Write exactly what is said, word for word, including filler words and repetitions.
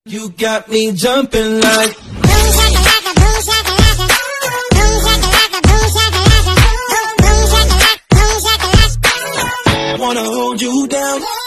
You got me jumping like Boom shakalaka, boom shakalaka, boom shakalaka, boom shakalaka, boom shakalaka, boom shakalaka. wanna hold you down.